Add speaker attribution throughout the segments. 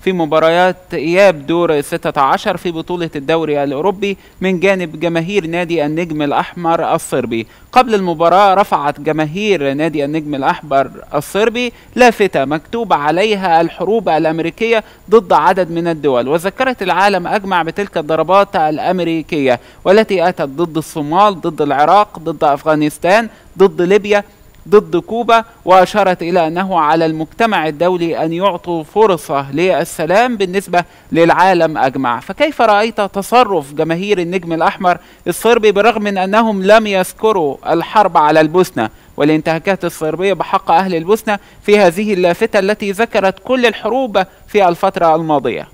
Speaker 1: في مباريات إياب دور 16 في بطولة الدوري الأوروبي من جانب جماهير نادي النجم الأحمر الصربي. قبل المباراة رفعت جماهير نادي النجم الأحمر الصربي لافتة مكتوب عليها الحروب الأمريكية ضد عدد من الدول، وذكرت العالم أجمع بتلك الضربات الأمريكية والتي أتت ضد الصومال، ضد العراق، ضد أفغانستان، ضد ليبيا، ضد كوبا، وأشارت إلى أنه على المجتمع الدولي أن يعطوا فرصة للسلام بالنسبة للعالم أجمع. فكيف رأيت تصرف جماهير النجم الأحمر الصربي بالرغم من أنهم لم يذكروا الحرب على البوسنة والانتهاكات الصربية بحق أهل البوسنة في هذه اللافتة التي ذكرت كل الحروب في الفترة الماضية؟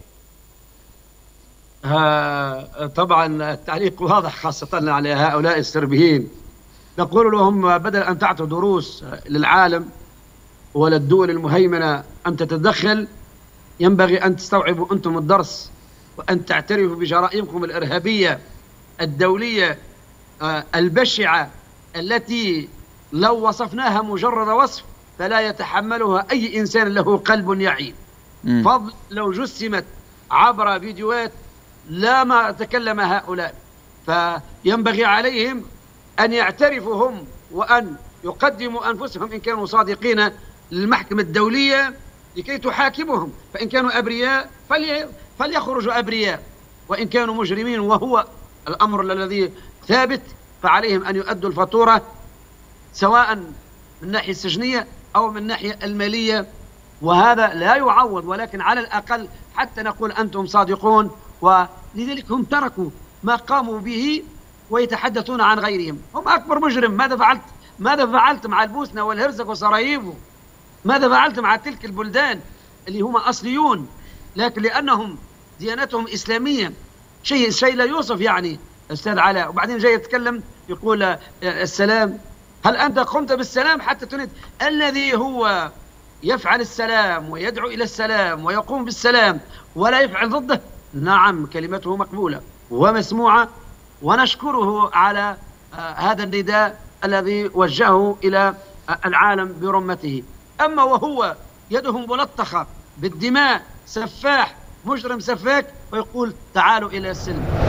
Speaker 2: طبعا التعليق واضح خاصة على هؤلاء الصربيين. نقول لهم بدل أن تعطوا دروس للعالم وللدول المهيمنة أن تتدخل، ينبغي أن تستوعبوا أنتم الدرس وأن تعترفوا بجرائمكم الإرهابية الدولية البشعة التي لو وصفناها مجرد وصف فلا يتحملها أي إنسان له قلب يعي. فضل لو جسمت عبر فيديوهات لا ما تكلم هؤلاء. فينبغي عليهم أن يعترفوا هم وأن يقدموا أنفسهم إن كانوا صادقين للمحكمة الدولية لكي تحاكمهم، فإن كانوا أبرياء فليخرجوا أبرياء، وإن كانوا مجرمين وهو الأمر الذي ثابت فعليهم أن يؤدوا الفاتورة سواء من الناحية السجنية أو من الناحية المالية، وهذا لا يعوض، ولكن على الأقل حتى نقول أنتم صادقون. ولذلك هم تركوا ما قاموا به ويتحدثون عن غيرهم. هم أكبر مجرم. ماذا فعلت مع البوسنة والهرزك وسراييفو؟ ماذا فعلت مع تلك البلدان اللي هم أصليون لكن لأنهم ديانتهم إسلامية؟ شيء لا يوصف يعني أستاذ علاء. وبعدين جاي يتكلم يقول السلام. هل أنت قمت بالسلام حتى تريد الذي هو يفعل السلام ويدعو إلى السلام ويقوم بالسلام ولا يفعل ضده؟ نعم، كلمته مقبولة ومسموعة، ونشكره على هذا النداء الذي وجهه إلى العالم برمته. أما وهو يده ملطخة بالدماء، سفاح مجرم سفاك، ويقول تعالوا إلى السلم.